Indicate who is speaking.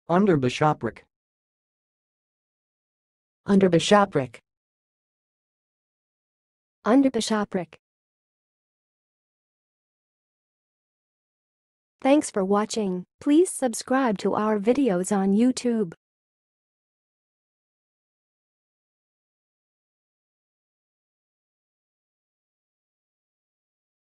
Speaker 1: underbishopric,
Speaker 2: underbishopric,
Speaker 3: underbishopric. Thanks for watching. Please subscribe to our videos on YouTube.